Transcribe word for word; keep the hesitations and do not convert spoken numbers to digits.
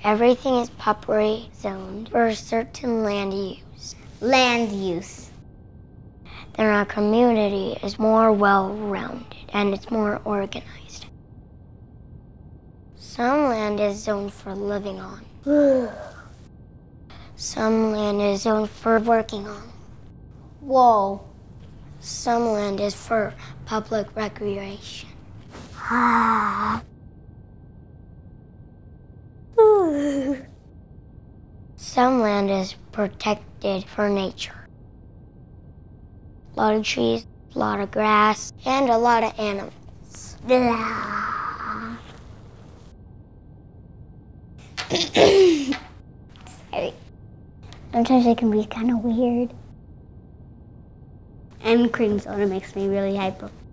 Everything is properly zoned for a certain land use. Land use. Then our community is more well-rounded and it's more organized. Some land is zoned for living on. Some land is zoned for working on. Whoa. Some land is for public recreation. Some land is protected for nature. A lot of trees, a lot of grass, and a lot of animals. Sorry. Sometimes it can be kind of weird. And cream soda makes me really hyper.